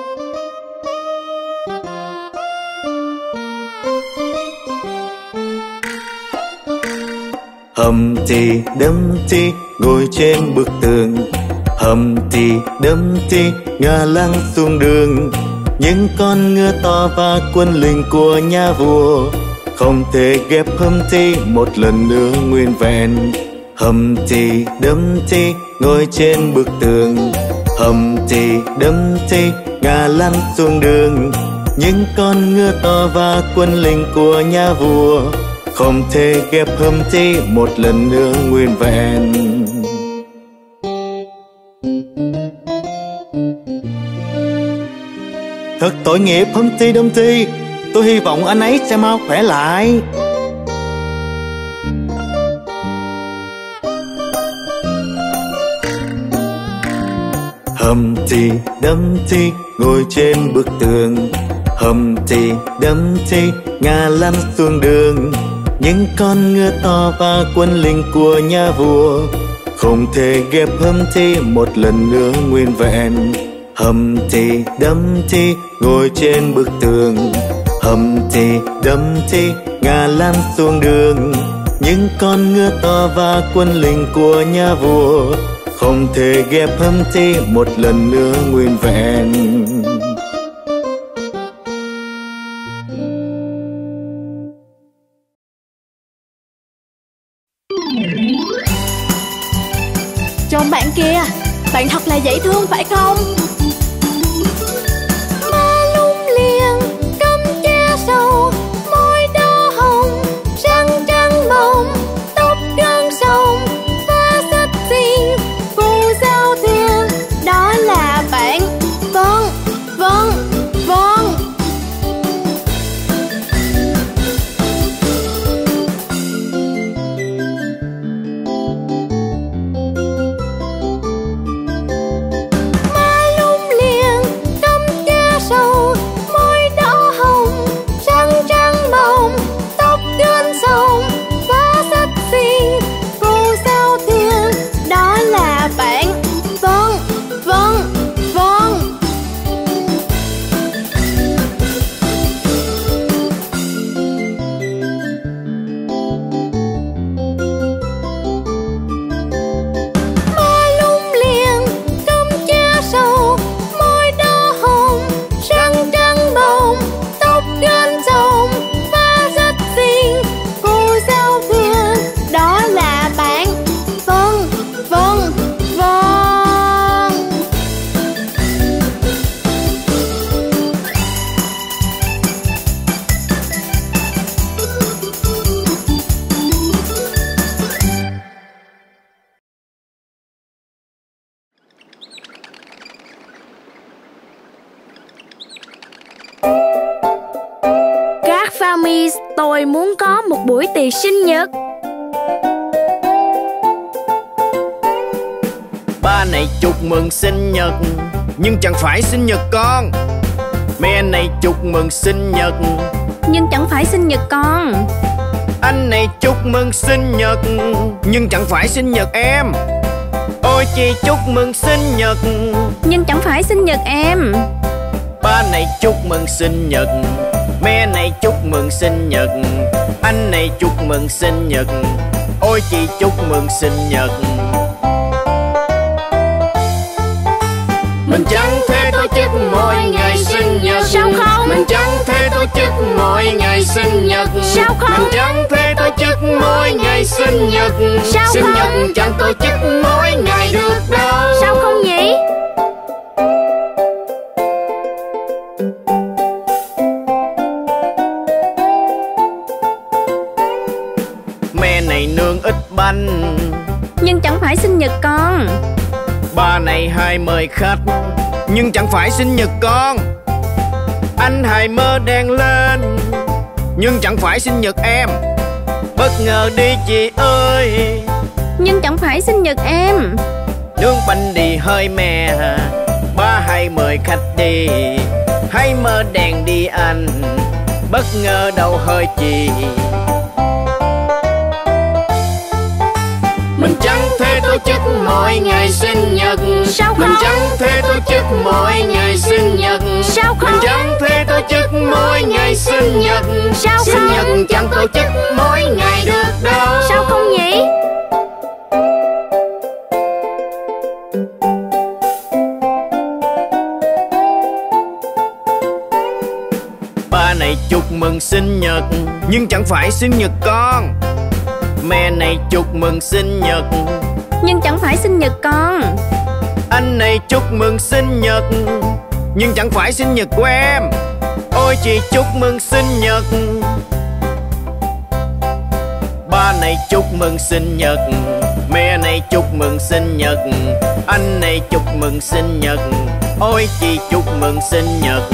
Humpty Dumpty ngồi trên bức tường. Humpty Dumpty ngả lưng xuống đường. Những con ngựa to và quân lính của nhà vua không thể ghép Humpty một lần nữa nguyên vẹn. Humpty Dumpty ngồi trên bức tường. Humpty Dumpty ngả lăn xuống đường. Những con ngựa to và quân lính của nhà vua không thể ghép Humpty một lần nữa nguyên vẹn. Thật tội nghiệp Humpty Dumpty. Tôi hy vọng anh ấy sẽ mau khỏe lại. Humpty Dumpty ngồi trên bức tường. Humpty Dumpty ngả lăn xuống đường. Những con ngựa to và quân lính của nhà vua không thể ghép Humpty một lần nữa nguyên vẹn. Humpty Dumpty ngồi trên bức tường. Humpty Dumpty ngả lăn xuống đường. Những con ngựa to và quân lính của nhà vua không thể ghép Humpty một lần nữa nguyên vẹn. Trông bạn kia, bạn thật là dễ thương phải không? Má lung liêng, cắm cha sâu, môi đỏ hồng, răng trắng bồng, tóc gân sông, và xách xiên, phù giao thuyền. Đó là bạn. Vâng, vâng, vâng. Má lung Tôi muốn có một buổi tiệc sinh nhật. Ba này chúc mừng sinh nhật, nhưng chẳng phải sinh nhật con. Mẹ này chúc mừng sinh nhật, nhưng chẳng phải sinh nhật con. Anh này chúc mừng sinh nhật, nhưng chẳng phải sinh nhật em. Ôi chị chúc mừng sinh nhật, nhưng chẳng phải sinh nhật em. Ba này chúc mừng sinh nhật, mẹ này chúc mừng sinh nhật, anh này chúc mừng sinh nhật, ôi chị chúc mừng sinh nhật. Mình chẳng thể tổ chức mỗi ngày sinh nhật. Sao không? Mình chẳng thể tổ chức mỗi ngày sinh nhật. Sao không? Mình chẳng thể tổ chức mỗi ngày sinh nhật. Sao sinh không? nhật chẳng tổ chức mỗi ngày được đâu. Sao không nhỉ? Mẹ này nướng ít bánh, nhưng chẳng phải sinh nhật con. Ba này hay mời khách, nhưng chẳng phải sinh nhật con. Anh hay mơ đèn lên, nhưng chẳng phải sinh nhật em. Bất ngờ đi chị ơi, nhưng chẳng phải sinh nhật em. nướng bánh đi hơi mè, ba hay mời khách đi. Hay mơ đèn đi anh, bất ngờ đâu hơi chị. Mình chẳng thể tổ chức mỗi ngày sinh nhật. Sao Mình không? chẳng thể tổ chức mỗi ngày sinh nhật. Sao không? Mình chẳng thể tổ chức mỗi ngày sinh nhật. Sao Sinh không? nhật chẳng tổ chức mỗi ngày được đâu. Sao không nhỉ? Ba này chúc mừng sinh nhật, nhưng chẳng phải sinh nhật con. Mẹ này chúc mừng sinh nhật, nhưng chẳng phải sinh nhật con. anh này chúc mừng sinh nhật, nhưng chẳng phải sinh nhật của em. Ôi chị chúc mừng sinh nhật. Ba này chúc mừng sinh nhật, mẹ này chúc mừng sinh nhật, anh này chúc mừng sinh nhật, ôi chị chúc mừng sinh nhật.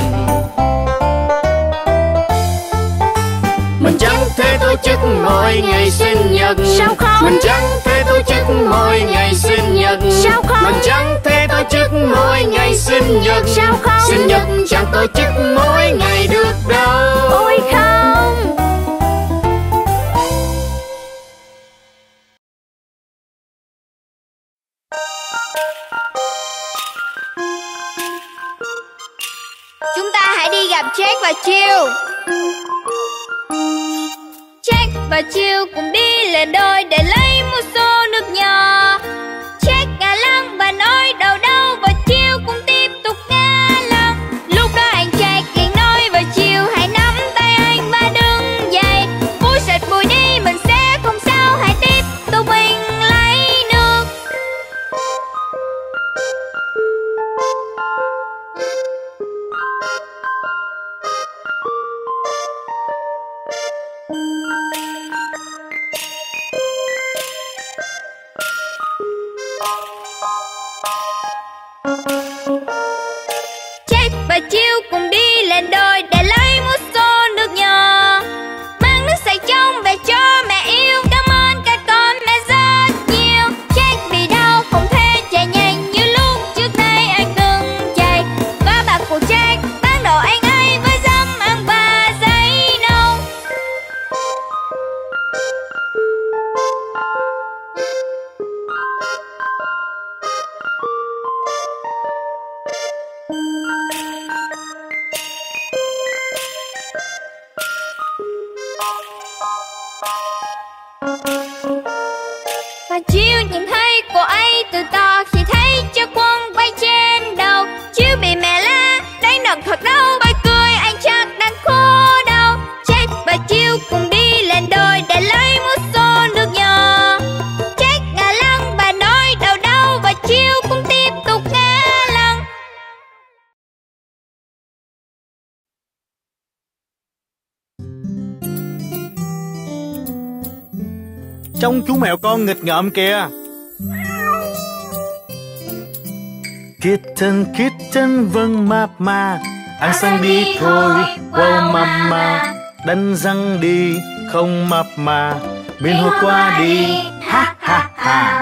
Mình chẳng thể tổ chức mỗi ngày sinh nhật. Sao không? Mình chẳng thể tổ chức mỗi ngày sinh nhật. Sao không? Mình chẳng thể tổ chức mỗi ngày sinh nhật. Sao không? Sinh nhật chẳng tổ chức mỗi ngày được đâu. Ôi không! Chúng ta hãy đi gặp Jack và Jill. Jack và Jill cùng đi lên đôi để lấy một xô nước nhỏ. Jack ngả lăng và nói đau đau, và Jill cũng tiếp tục ngả lăng. Lúc đó anh Jack liền nói với Jill, hãy nắm tay anh và đứng dậy. Vui sệt vui đi, mình sẽ không sao, hãy tiếp tục mình lấy nước. Jack và Jill cùng đi lên đôi để lấy một xô nước nhỏ. Mang nước sạch trong về cho mẹ yêu. Cảm ơn các con mẹ rất nhiều. Jack bị đau không thể chạy nhanh như lúc trước đây anh từng chạy. Và bà của Jack ban đầu anh ấy với dấm ăn và giấy nâu. Và Jill nhìn thấy cô ấy từ to khi thấy chiếc quân bay trên đầu. Jill bị mẹ la đánh đập thật đau, bởi cười anh chắc đang khô đau. Jack và Jill cùng đi lên đôi để lấy một xô nước nhỏ. Jack ngả lăng và nói đau đau, và Jill cũng tiếp tục ngả lăng. Trông chú mèo con nghịch ngợm kìa. Kitten, kitten, vâng mama, ăn sang đi thôi, wow mama. đánh răng đi, không mập mà biến hôi qua đi. Ha ha ha.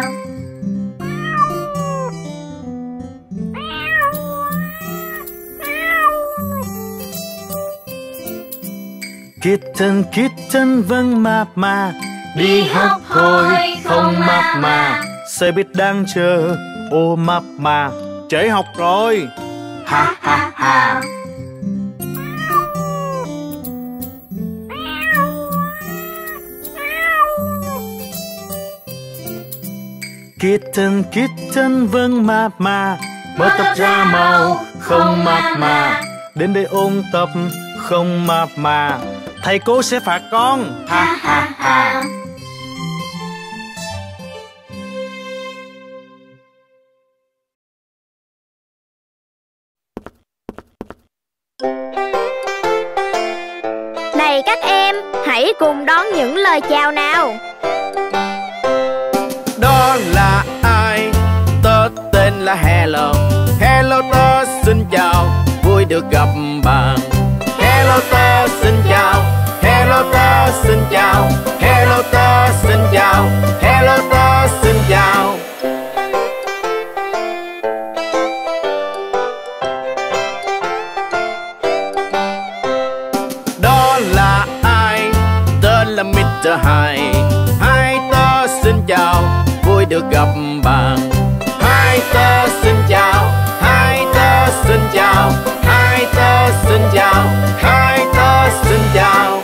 Kitten kitten vâng mập mà đi học thôi, không mập mà xe buýt đang chờ, ô mập mà trễ học rồi. Ha ha ha. Kitten kitten vâng mập mà mới tập ra màu, không mập mà đến đây ôn tập, không mập mà thầy cô sẽ phạt con. Ha ha ha. Này các em, hãy cùng đón những lời chào nào. Đó là ai? Tớ tên là Hello. Hello tớ xin chào, vui được gặp bạn. Hello tớ xin chào, hello tớ xin chào, hello tớ xin chào, hello tớ xin chào. Đó là ai? Tớ là mít tơ Hai. Hai tớ xin chào, vui được gặp bạn. Hai tớ xin chào, hai tớ xin chào, hai tớ xin chào, hai tớ xin chào.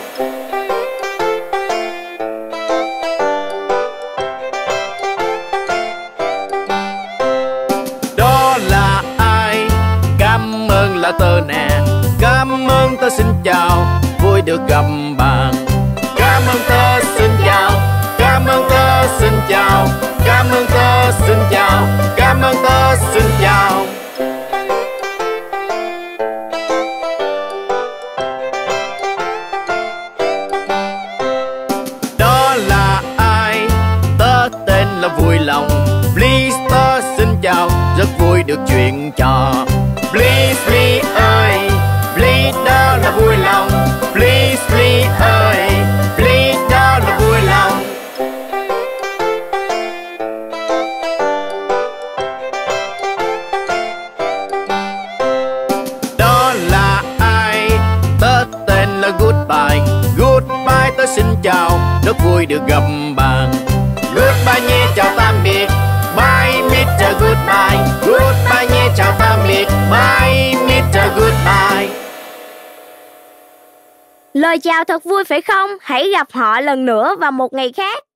Đó là ai? Cảm ơn là tớ nè. Cảm ơn tớ xin chào, vui được gặp bạn. Cảm ơn tớ xin chào, cảm ơn tớ xin chào, cảm ơn tớ xin chào, cảm ơn tớ xin chào. Đó là ai? Tớ tên là Vui Lòng. Please tớ xin chào, rất vui được chuyện trò. Please please ơi, please đó là Vui Lòng. Please please ơi, please đó là Vui Lòng. Đó là ai? Tớ tên là Goodbye. Goodbye tớ xin chào, rất vui được gặp bạn. Goodbye nhé, chào tạm biệt. Bye mister Goodbye. Goodbye nhé, chào tạm biệt. Bye mister Goodbye. Lời chào thật vui phải không? Hãy gặp họ lần nữa vào một ngày khác.